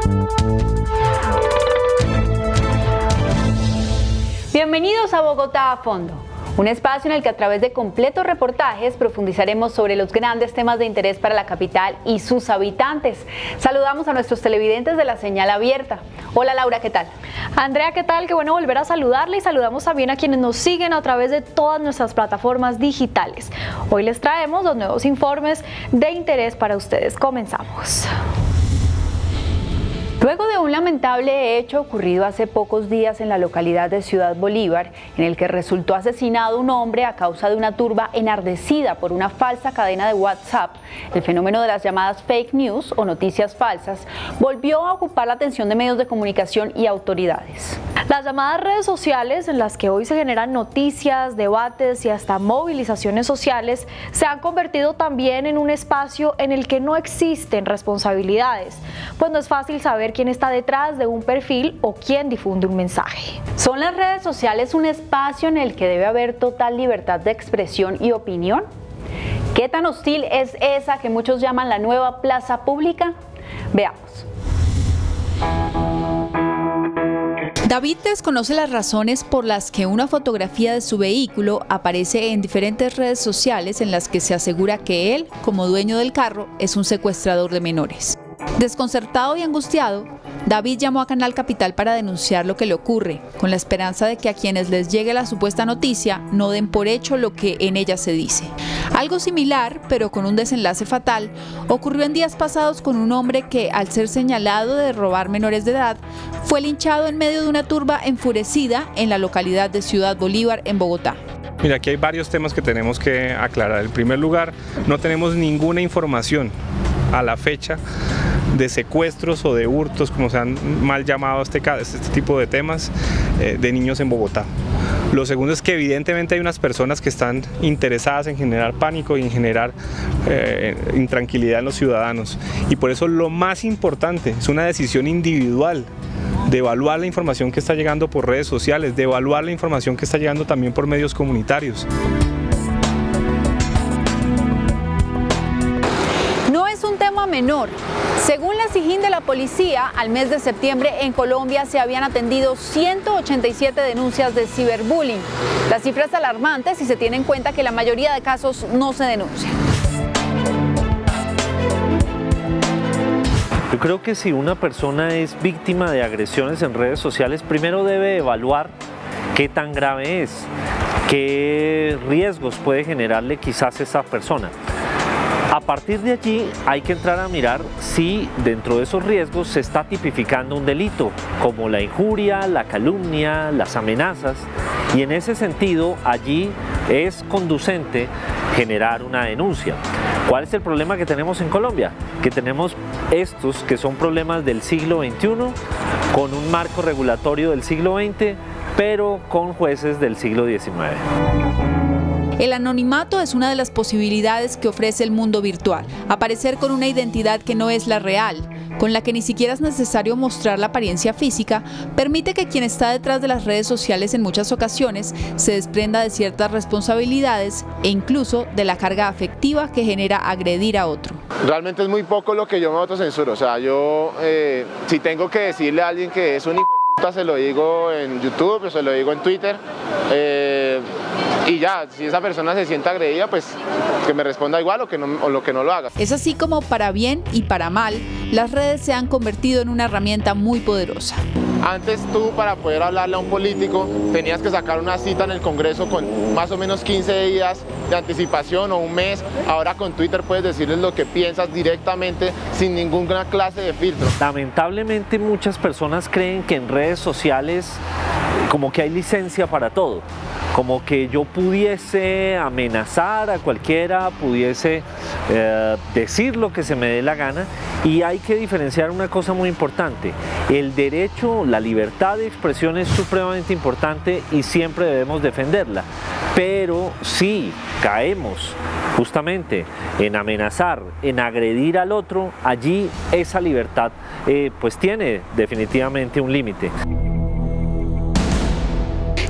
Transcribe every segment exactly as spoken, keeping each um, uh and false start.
Bienvenidos a Bogotá a Fondo, un espacio en el que a través de completos reportajes profundizaremos sobre los grandes temas de interés para la capital y sus habitantes. Saludamos a nuestros televidentes de la señal abierta. Hola Laura, ¿qué tal? Andrea, ¿qué tal? Qué bueno volver a saludarle y saludamos también a quienes nos siguen a través de todas nuestras plataformas digitales. Hoy les traemos los nuevos informes de interés para ustedes. Comenzamos. Luego de un lamentable hecho ocurrido hace pocos días en la localidad de Ciudad Bolívar, en el que resultó asesinado un hombre a causa de una turba enardecida por una falsa cadena de WhatsApp, el fenómeno de las llamadas fake news o noticias falsas volvió a ocupar la atención de medios de comunicación y autoridades. Las llamadas redes sociales, en las que hoy se generan noticias, debates y hasta movilizaciones sociales, se han convertido también en un espacio en el que no existen responsabilidades, pues no es fácil saber quién está detrás de un perfil o quién difunde un mensaje. ¿Son las redes sociales un espacio en el que debe haber total libertad de expresión y opinión? ¿Qué tan hostil es esa que muchos llaman la nueva plaza pública? Veamos. David desconoce las razones por las que una fotografía de su vehículo aparece en diferentes redes sociales en las que se asegura que él, como dueño del carro, es un secuestrador de menores. Desconcertado y angustiado, David llamó a Canal Capital para denunciar lo que le ocurre, con la esperanza de que a quienes les llegue la supuesta noticia no den por hecho lo que en ella se dice. Algo similar, pero con un desenlace fatal, ocurrió en días pasados con un hombre que, al ser señalado de robar menores de edad, fue linchado en medio de una turba enfurecida en la localidad de Ciudad Bolívar, en Bogotá. Mira, aquí hay varios temas que tenemos que aclarar. En primer lugar, no tenemos ninguna información a la fecha de secuestros o de hurtos, como se han mal llamado este, este tipo de temas, eh, de niños en Bogotá. Lo segundo es que evidentemente hay unas personas que están interesadas en generar pánico y en generar eh, intranquilidad en los ciudadanos, y por eso lo más importante es una decisión individual de evaluar la información que está llegando por redes sociales, de evaluar la información que está llegando también por medios comunitarios. Menor. Según la SIJIN de la policía, al mes de septiembre en Colombia se habían atendido ciento ochenta y siete denuncias de ciberbullying. La cifra es alarmante si se tiene en cuenta que la mayoría de casos no se denuncian. Yo creo que si una persona es víctima de agresiones en redes sociales, primero debe evaluar qué tan grave es, qué riesgos puede generarle quizás esa persona. A partir de allí hay que entrar a mirar si dentro de esos riesgos se está tipificando un delito, como la injuria, la calumnia, las amenazas, y en ese sentido allí es conducente generar una denuncia. ¿Cuál es el problema que tenemos en Colombia? Que tenemos estos que son problemas del siglo veintiuno, con un marco regulatorio del siglo veinte, pero con jueces del siglo diecinueve. El anonimato es una de las posibilidades que ofrece el mundo virtual. Aparecer con una identidad que no es la real, con la que ni siquiera es necesario mostrar la apariencia física, permite que quien está detrás de las redes sociales en muchas ocasiones se desprenda de ciertas responsabilidades e incluso de la carga afectiva que genera agredir a otro. Realmente es muy poco lo que yo me autocensuro. O sea, yo eh, si tengo que decirle a alguien que es un hijo de puta, se lo digo en YouTube, se lo digo en Twitter. Eh, Y ya, si esa persona se siente agredida, pues que me responda igual o que no, o lo que no lo haga. Es así como, para bien y para mal, las redes se han convertido en una herramienta muy poderosa. Antes tú, para poder hablarle a un político, tenías que sacar una cita en el Congreso con más o menos quince días de anticipación o un mes. Ahora con Twitter puedes decirles lo que piensas directamente sin ninguna clase de filtro. Lamentablemente muchas personas creen que en redes sociales como que hay licencia para todo, como que yo pudiese amenazar a cualquiera, pudiese eh, decir lo que se me dé la gana, y hay que diferenciar una cosa muy importante: el derecho, la libertad de expresión es supremamente importante y siempre debemos defenderla, pero si caemos justamente en amenazar, en agredir al otro, allí esa libertad eh, pues tiene definitivamente un límite.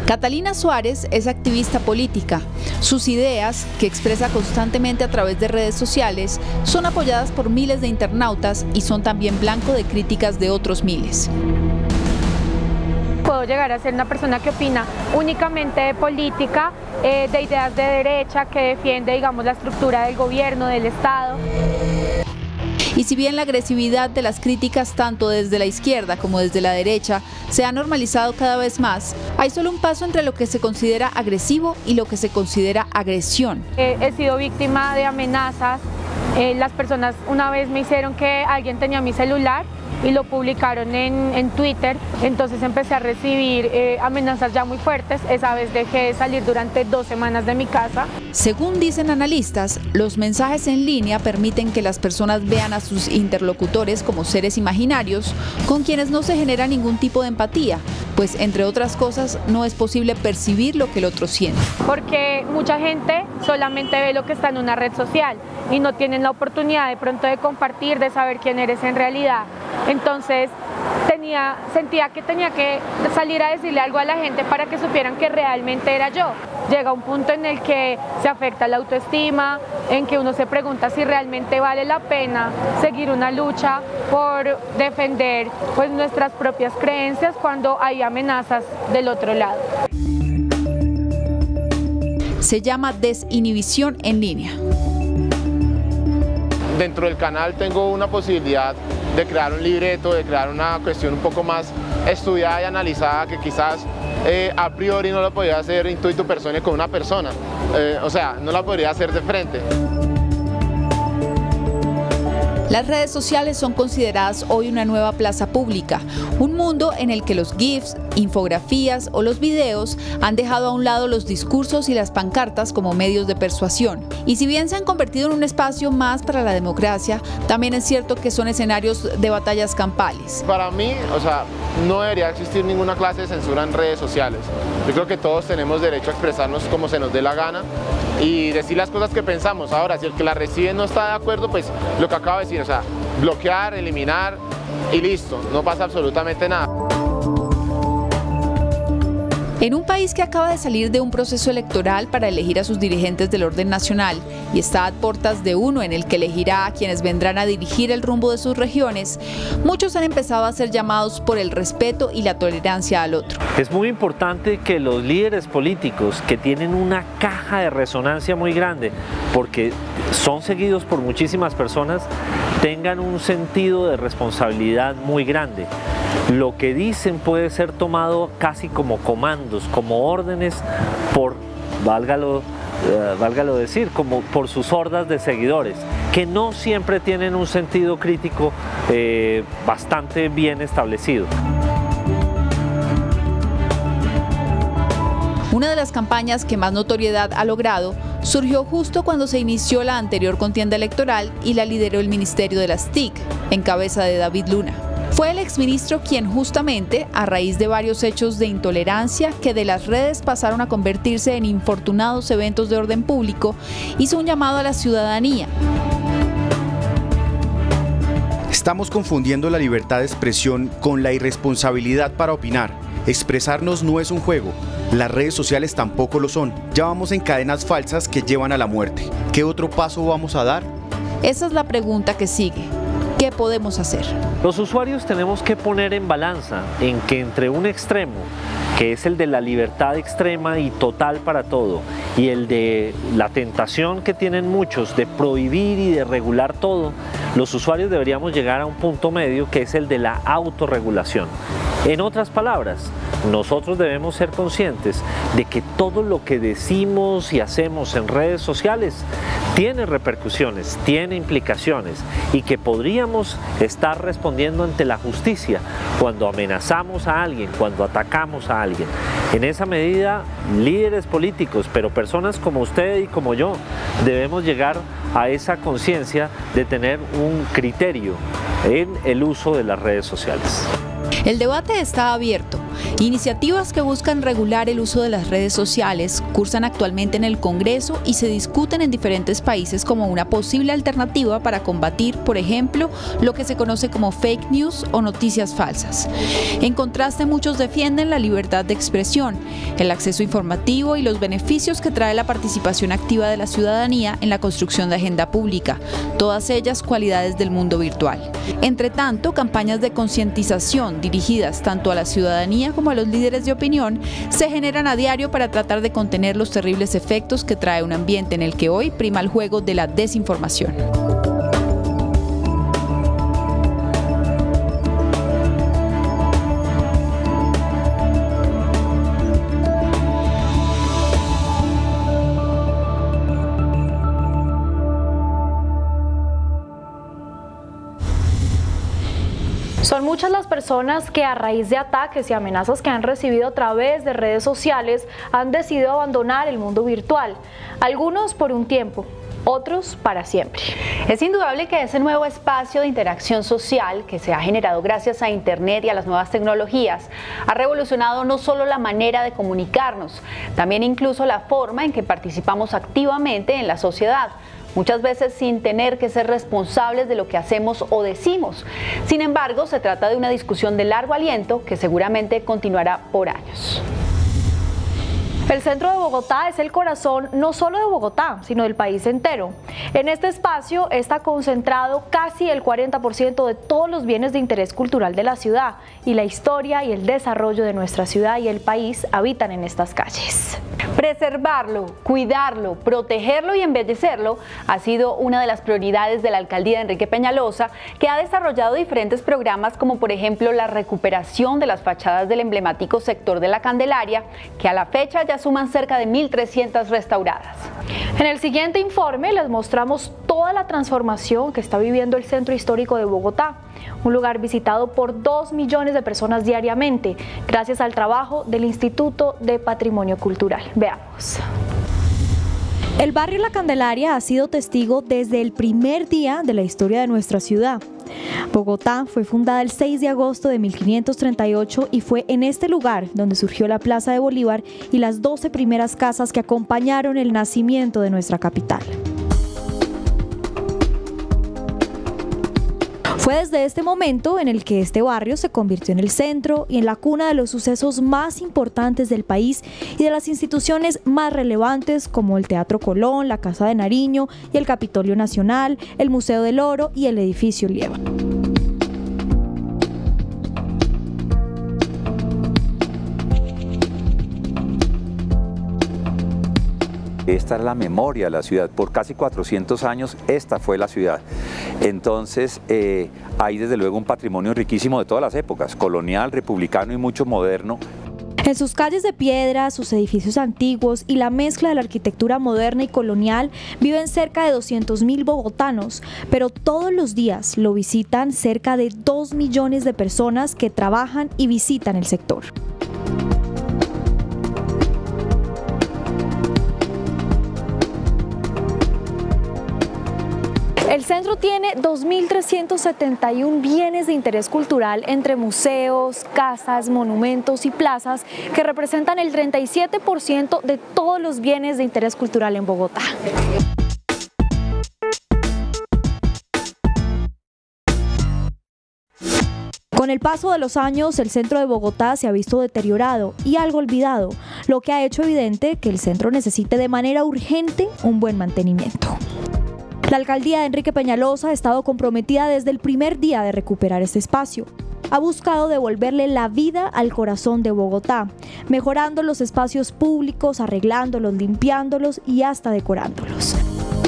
Catalina Suárez es activista política. Sus ideas, que expresa constantemente a través de redes sociales, son apoyadas por miles de internautas y son también blanco de críticas de otros miles. Puedo llegar a ser una persona que opina únicamente de política, eh, de ideas de derecha, que defiende, digamos, la estructura del gobierno, del Estado. Y si bien la agresividad de las críticas tanto desde la izquierda como desde la derecha se ha normalizado cada vez más, hay solo un paso entre lo que se considera agresivo y lo que se considera agresión. Eh, he sido víctima de amenazas. Eh, las personas una vez me hicieron que alguien tenía mi celular y lo publicaron en, en Twitter, entonces empecé a recibir eh, amenazas ya muy fuertes. Esa vez dejé de salir durante dos semanas de mi casa. Según dicen analistas, los mensajes en línea permiten que las personas vean a sus interlocutores como seres imaginarios con quienes no se genera ningún tipo de empatía, pues entre otras cosas no es posible percibir lo que el otro siente. Porque mucha gente solamente ve lo que está en una red social y no tienen la oportunidad de pronto de compartir, de saber quién eres en realidad. Entonces tenía, sentía que tenía que salir a decirle algo a la gente para que supieran que realmente era yo. Llega un punto en el que se afecta la autoestima, en que uno se pregunta si realmente vale la pena seguir una lucha por defender pues, nuestras propias creencias cuando hay amenazas del otro lado. Se llama desinhibición en línea. Dentro del canal tengo una posibilidad de crear un libreto, de crear una cuestión un poco más estudiada y analizada que quizás eh, a priori no lo podría hacer intuito persona con una persona, eh, o sea, no la podría hacer de frente. Las redes sociales son consideradas hoy una nueva plaza pública, un mundo en el que los GIFs, infografías o los videos han dejado a un lado los discursos y las pancartas como medios de persuasión. Y si bien se han convertido en un espacio más para la democracia, también es cierto que son escenarios de batallas campales. Para mí, o sea, no debería existir ninguna clase de censura en redes sociales. Yo creo que todos tenemos derecho a expresarnos como se nos dé la gana y decir las cosas que pensamos. Ahora, si el que la recibe no está de acuerdo, pues lo que acabo de decir, o sea, bloquear, eliminar y listo, no pasa absolutamente nada. En un país que acaba de salir de un proceso electoral para elegir a sus dirigentes del orden nacional y está a puertas de uno en el que elegirá a quienes vendrán a dirigir el rumbo de sus regiones, muchos han empezado a ser llamados por el respeto y la tolerancia al otro. Es muy importante que los líderes políticos, que tienen una caja de resonancia muy grande, porque son seguidos por muchísimas personas, tengan un sentido de responsabilidad muy grande. Lo que dicen puede ser tomado casi como comandos, como órdenes por, válgalo, eh, válgalo decir, como por sus hordas de seguidores, que no siempre tienen un sentido crítico eh, bastante bien establecido. Una de las campañas que más notoriedad ha logrado surgió justo cuando se inició la anterior contienda electoral y la lideró el Ministerio de las T I C, en cabeza de David Luna. Fue el exministro quien justamente, a raíz de varios hechos de intolerancia que de las redes pasaron a convertirse en infortunados eventos de orden público, hizo un llamado a la ciudadanía. Estamos confundiendo la libertad de expresión con la irresponsabilidad para opinar. Expresarnos no es un juego, las redes sociales tampoco lo son. Ya vamos en cadenas falsas que llevan a la muerte. ¿Qué otro paso vamos a dar? Esa es la pregunta que sigue. ¿Qué podemos hacer? Los usuarios tenemos que poner en balanza en que entre un extremo, que es el de la libertad extrema y total para todo, y el de la tentación que tienen muchos de prohibir y de regular todo, los usuarios deberíamos llegar a un punto medio que es el de la autorregulación. En otras palabras, nosotros debemos ser conscientes de que todo lo que decimos y hacemos en redes sociales tiene repercusiones, tiene implicaciones y que podríamos estar respondiendo ante la justicia cuando amenazamos a alguien, cuando atacamos a alguien. En esa medida, líderes políticos, pero personas como usted y como yo, debemos llegar a esa conciencia de tener un criterio en el uso de las redes sociales. El debate está abierto. Iniciativas que buscan regular el uso de las redes sociales cursan actualmente en el Congreso y se discuten en diferentes países como una posible alternativa para combatir, por ejemplo, lo que se conoce como fake news o noticias falsas. En contraste, muchos defienden la libertad de expresión, el acceso informativo y los beneficios que trae la participación activa de la ciudadanía en la construcción de agenda pública, todas ellas cualidades del mundo virtual. Entre tanto, campañas de concientización dirigidas tanto a la ciudadanía como a los líderes de opinión se generan a diario para tratar de contener los terribles efectos que trae un ambiente en el que hoy prima el juego de la desinformación. Son muchas las personas que a raíz de ataques y amenazas que han recibido a través de redes sociales han decidido abandonar el mundo virtual, algunos por un tiempo, otros para siempre. Es indudable que ese nuevo espacio de interacción social que se ha generado gracias a Internet y a las nuevas tecnologías ha revolucionado no solo la manera de comunicarnos, también incluso la forma en que participamos activamente en la sociedad, muchas veces sin tener que ser responsables de lo que hacemos o decimos. Sin embargo, se trata de una discusión de largo aliento que seguramente continuará por años. El centro de Bogotá es el corazón no solo de Bogotá, sino del país entero. En este espacio está concentrado casi el cuarenta por ciento de todos los bienes de interés cultural de la ciudad, y la historia y el desarrollo de nuestra ciudad y el país habitan en estas calles. Preservarlo, cuidarlo, protegerlo y embellecerlo ha sido una de las prioridades de la alcaldía de Enrique Peñalosa, que ha desarrollado diferentes programas como por ejemplo la recuperación de las fachadas del emblemático sector de la Candelaria, que a la fecha ya suman cerca de mil trescientas restauradas. En el siguiente informe les mostramos toda la transformación que está viviendo el Centro Histórico de Bogotá, un lugar visitado por dos millones de personas diariamente, gracias al trabajo del Instituto de Patrimonio Cultural. Veamos. El barrio La Candelaria ha sido testigo desde el primer día de la historia de nuestra ciudad. Bogotá fue fundada el seis de agosto de mil quinientos treinta y ocho y fue en este lugar donde surgió la Plaza de Bolívar y las doce primeras casas que acompañaron el nacimiento de nuestra capital. Fue desde este momento en el que este barrio se convirtió en el centro y en la cuna de los sucesos más importantes del país y de las instituciones más relevantes como el Teatro Colón, la Casa de Nariño y el Capitolio Nacional, el Museo del Oro y el Edificio Lieva. Esta es la memoria de la ciudad. Por casi cuatrocientos años esta fue la ciudad. Entonces eh, hay desde luego un patrimonio riquísimo de todas las épocas, colonial, republicano y mucho moderno. En sus calles de piedra, sus edificios antiguos y la mezcla de la arquitectura moderna y colonial viven cerca de doscientos mil bogotanos, pero todos los días lo visitan cerca de dos millones de personas que trabajan y visitan el sector. El centro tiene dos mil trescientos setenta y uno bienes de interés cultural entre museos, casas, monumentos y plazas que representan el treinta y siete por ciento de todos los bienes de interés cultural en Bogotá. Con el paso de los años, el centro de Bogotá se ha visto deteriorado y algo olvidado, lo que ha hecho evidente que el centro necesite de manera urgente un buen mantenimiento. La alcaldía de Enrique Peñalosa ha estado comprometida desde el primer día de recuperar este espacio. Ha buscado devolverle la vida al corazón de Bogotá, mejorando los espacios públicos, arreglándolos, limpiándolos y hasta decorándolos.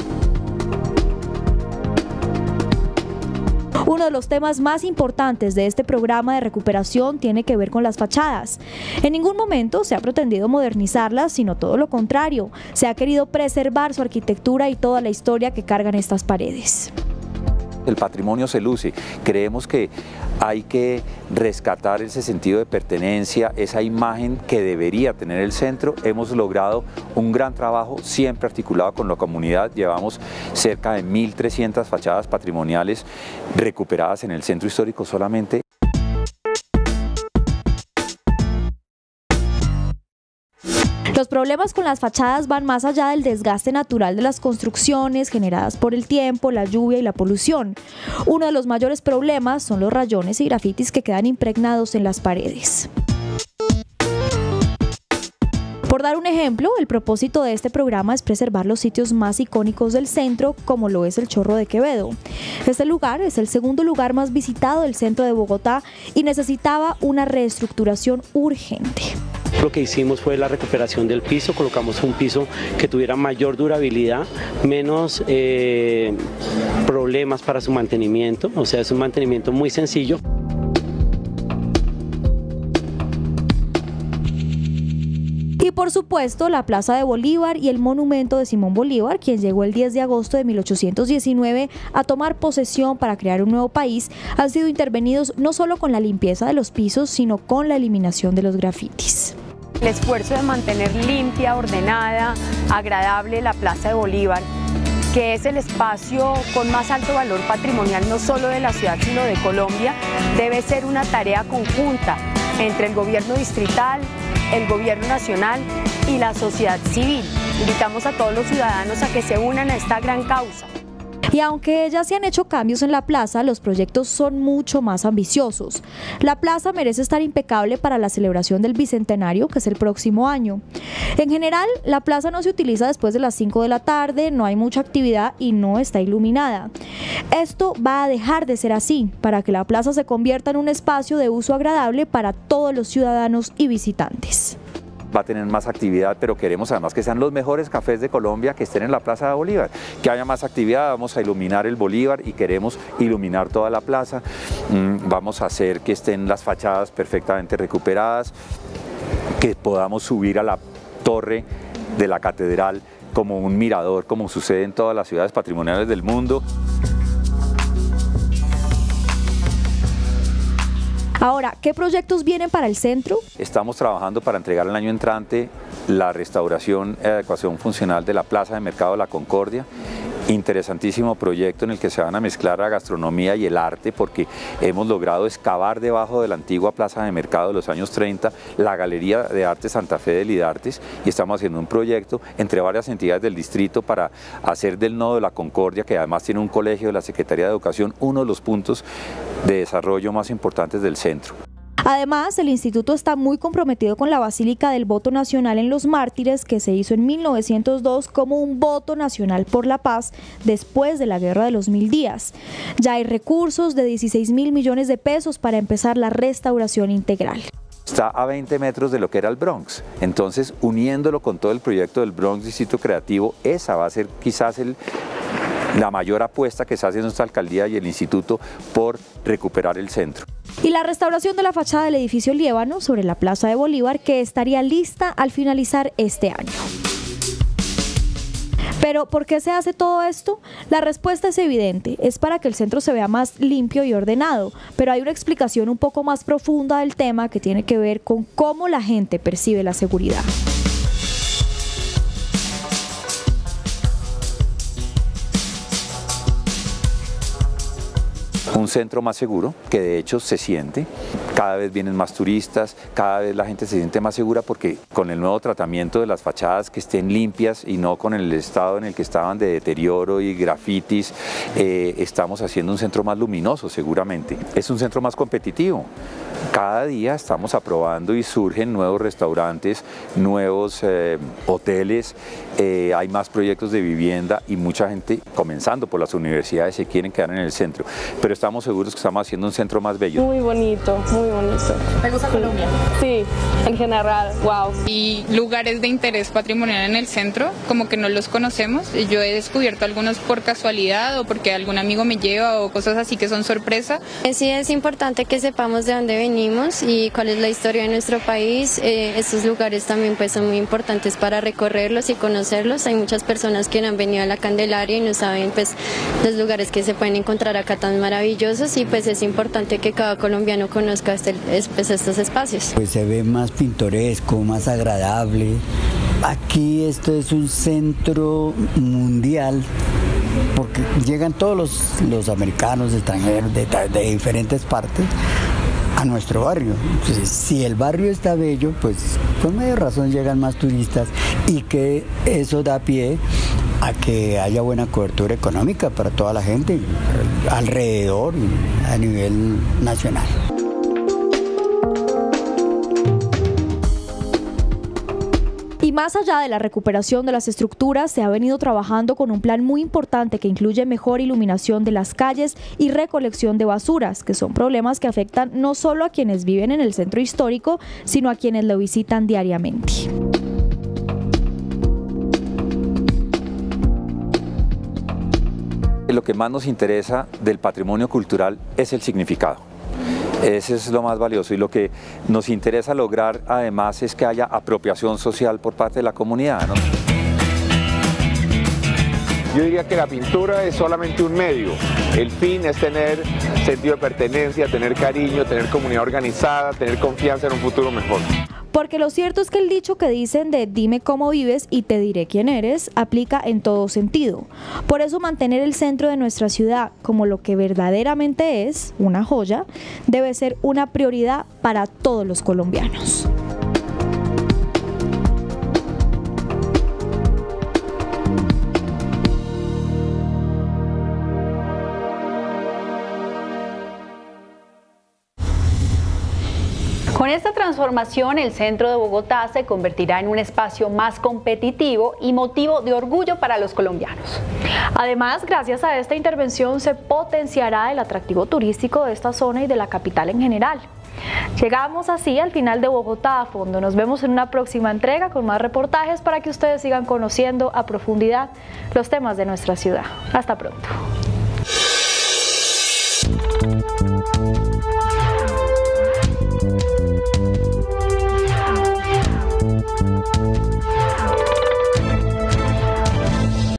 Uno de los temas más importantes de este programa de recuperación tiene que ver con las fachadas. En ningún momento se ha pretendido modernizarlas, sino todo lo contrario. Se ha querido preservar su arquitectura y toda la historia que cargan estas paredes. El patrimonio se luce. Creemos que hay que rescatar ese sentido de pertenencia, esa imagen que debería tener el centro. Hemos logrado un gran trabajo, siempre articulado con la comunidad. Llevamos cerca de mil trescientas fachadas patrimoniales recuperadas en el centro histórico solamente. Los problemas con las fachadas van más allá del desgaste natural de las construcciones generadas por el tiempo, la lluvia y la polución. Uno de los mayores problemas son los rayones y grafitis que quedan impregnados en las paredes. Por dar un ejemplo, el propósito de este programa es preservar los sitios más icónicos del centro, como lo es el Chorro de Quevedo. Este lugar es el segundo lugar más visitado del centro de Bogotá y necesitaba una reestructuración urgente. Lo que hicimos fue la recuperación del piso, colocamos un piso que tuviera mayor durabilidad, menos eh, problemas para su mantenimiento, o sea, es un mantenimiento muy sencillo. Y por supuesto, la Plaza de Bolívar y el monumento de Simón Bolívar, quien llegó el diez de agosto de mil ochocientos diecinueve a tomar posesión para crear un nuevo país, han sido intervenidos no solo con la limpieza de los pisos, sino con la eliminación de los grafitis. El esfuerzo de mantener limpia, ordenada, agradable la Plaza de Bolívar, que es el espacio con más alto valor patrimonial no solo de la ciudad sino de Colombia, debe ser una tarea conjunta entre el gobierno distrital, el gobierno nacional y la sociedad civil. Invitamos a todos los ciudadanos a que se unan a esta gran causa. Y aunque ya se han hecho cambios en la plaza, los proyectos son mucho más ambiciosos. La plaza merece estar impecable para la celebración del Bicentenario, que es el próximo año. En general, la plaza no se utiliza después de las cinco de la tarde, no hay mucha actividad y no está iluminada. Esto va a dejar de ser así, para que la plaza se convierta en un espacio de uso agradable para todos los ciudadanos y visitantes. Va a tener más actividad, pero queremos además que sean los mejores cafés de Colombia que estén en la Plaza de Bolívar, que haya más actividad. Vamos a iluminar el Bolívar y queremos iluminar toda la plaza, vamos a hacer que estén las fachadas perfectamente recuperadas, que podamos subir a la torre de la catedral como un mirador, como sucede en todas las ciudades patrimoniales del mundo. Ahora, ¿qué proyectos vienen para el centro? Estamos trabajando para entregar el año entrante la restauración y adecuación funcional de la Plaza de Mercado de la Concordia. Interesantísimo proyecto en el que se van a mezclar la gastronomía y el arte, porque hemos logrado excavar debajo de la antigua Plaza de Mercado de los años treinta la Galería de Arte Santa Fe de Lidartes, y estamos haciendo un proyecto entre varias entidades del distrito para hacer del Nodo de la Concordia, que además tiene un colegio de la Secretaría de Educación, uno de los puntos de desarrollo más importantes del centro. Además, el instituto está muy comprometido con la Basílica del Voto Nacional en los Mártires, que se hizo en mil novecientos dos como un voto nacional por la paz después de la Guerra de los Mil Días. Ya hay recursos de dieciséis mil millones de pesos para empezar la restauración integral. Está a veinte metros de lo que era el Bronx, entonces uniéndolo con todo el proyecto del Bronx Distrito Creativo, esa va a ser quizás el... la mayor apuesta que se hace en nuestra alcaldía y el instituto por recuperar el centro. Y la restauración de la fachada del edificio Líbano sobre la Plaza de Bolívar, que estaría lista al finalizar este año. Pero, ¿por qué se hace todo esto? La respuesta es evidente, es para que el centro se vea más limpio y ordenado, pero hay una explicación un poco más profunda del tema que tiene que ver con cómo la gente percibe la seguridad. Un centro más seguro, que de hecho se siente, cada vez vienen más turistas, cada vez la gente se siente más segura porque con el nuevo tratamiento de las fachadas que estén limpias y no con el estado en el que estaban de deterioro y grafitis, eh, estamos haciendo un centro más luminoso seguramente. Es un centro más competitivo. Cada día estamos aprobando y surgen nuevos restaurantes, nuevos eh, hoteles, eh, hay más proyectos de vivienda y mucha gente, comenzando por las universidades, se quieren quedar en el centro. Pero estamos seguros que estamos haciendo un centro más bello. Muy bonito, muy bonito. ¿Te gusta Colombia? Sí, en general, wow. Y lugares de interés patrimonial en el centro, como que no los conocemos. Yo he descubierto algunos por casualidad o porque algún amigo me lleva o cosas así que son sorpresa. Sí, es importante que sepamos de dónde venimos y cuál es la historia de nuestro país. Eh, estos lugares también pues son muy importantes para recorrerlos y conocerlos. Hay muchas personas que han venido a la Candelaria y no saben pues los lugares que se pueden encontrar acá tan maravillosos, y pues es importante que cada colombiano conozca este, pues, estos espacios. Pues se ve más pintoresco, más agradable. Aquí esto es un centro mundial, porque llegan todos los, los americanos, extranjeros de, de diferentes partes a nuestro barrio. Entonces, si el barrio está bello, pues con mayor razón llegan más turistas y que eso da pie a que haya buena cobertura económica para toda la gente alrededor y a nivel nacional. Y más allá de la recuperación de las estructuras, se ha venido trabajando con un plan muy importante que incluye mejor iluminación de las calles y recolección de basuras, que son problemas que afectan no solo a quienes viven en el centro histórico, sino a quienes lo visitan diariamente. Lo que más nos interesa del patrimonio cultural es el significado. Ese es lo más valioso y lo que nos interesa lograr además es que haya apropiación social por parte de la comunidad, ¿no? Yo diría que la pintura es solamente un medio. El fin es tener sentido de pertenencia, tener cariño, tener comunidad organizada, tener confianza en un futuro mejor. Porque lo cierto es que el dicho que dicen de dime cómo vives y te diré quién eres, aplica en todo sentido. Por eso mantener el centro de nuestra ciudad como lo que verdaderamente es, una joya, debe ser una prioridad para todos los colombianos. Con esta transformación, el centro de Bogotá se convertirá en un espacio más competitivo y motivo de orgullo para los colombianos. Además, gracias a esta intervención se potenciará el atractivo turístico de esta zona y de la capital en general. Llegamos así al final de Bogotá a fondo. Nos vemos en una próxima entrega con más reportajes para que ustedes sigan conociendo a profundidad los temas de nuestra ciudad. Hasta pronto.